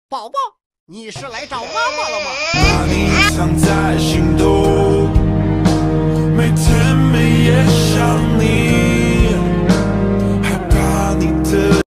宝宝，你是来找妈妈了吗？ 把你藏在心头，每天每夜想你。